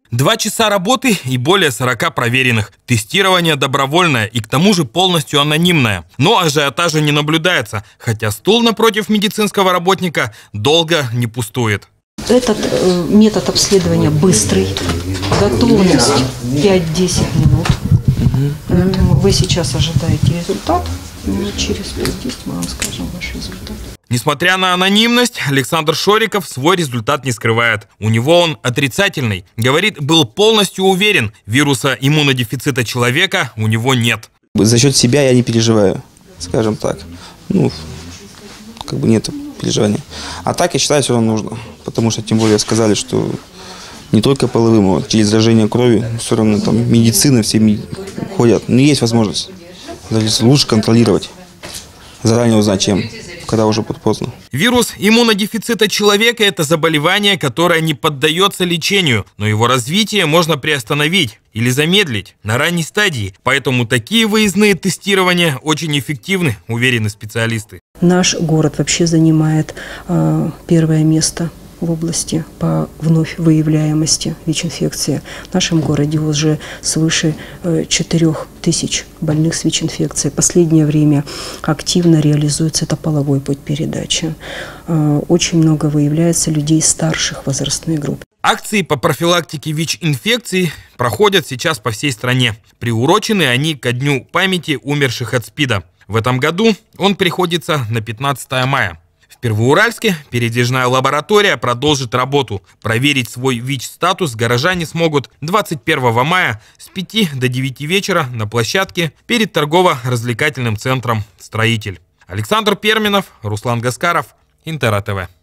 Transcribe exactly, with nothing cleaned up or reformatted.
Два часа работы и более сорока проверенных. Тестирование добровольное и к тому же полностью анонимное. Но ажиотажа не наблюдается, хотя стул напротив медицинского работника долго не пустует. Этот э, метод обследования быстрый, готовность пять-десять минут. Поэтому вы сейчас ожидаете результат, и через пять-десять мы вам скажем ваш результат. Несмотря на анонимность, Александр Шориков свой результат не скрывает. У него он отрицательный. Говорит, был полностью уверен, вируса иммунодефицита человека у него нет. За счет себя я не переживаю, скажем так. Ну, как бы нет переживания. А так, я считаю, все равно нужно. Потому что, тем более, сказали, что не только половым, а через заражение крови, все равно там медицина, все ходят. Но есть возможность. Лучше контролировать. Заранее узнать, чем, когда уже будет поздно. Вирус иммунодефицита человека – это заболевание, которое не поддается лечению, но его развитие можно приостановить или замедлить на ранней стадии. Поэтому такие выездные тестирования очень эффективны, уверены специалисты. Наш город вообще занимает э, первое место в области по вновь выявляемости ВИЧ-инфекции. В нашем городе уже свыше четырёх тысяч больных с ВИЧ-инфекцией. Последнее время активно реализуется это половой путь передачи. Очень много выявляется людей старших возрастных групп. Акции по профилактике ВИЧ-инфекций проходят сейчас по всей стране. Приурочены они ко дню памяти умерших от СПИДа. В этом году он приходится на пятнадцатое мая. В Первоуральске передвижная лаборатория продолжит работу. Проверить свой ВИЧ-статус горожане смогут двадцать первого мая с пяти до девяти вечера на площадке перед торгово-развлекательным центром «Строитель». Александр Перминов, Руслан Гаскаров, Интер ТВ.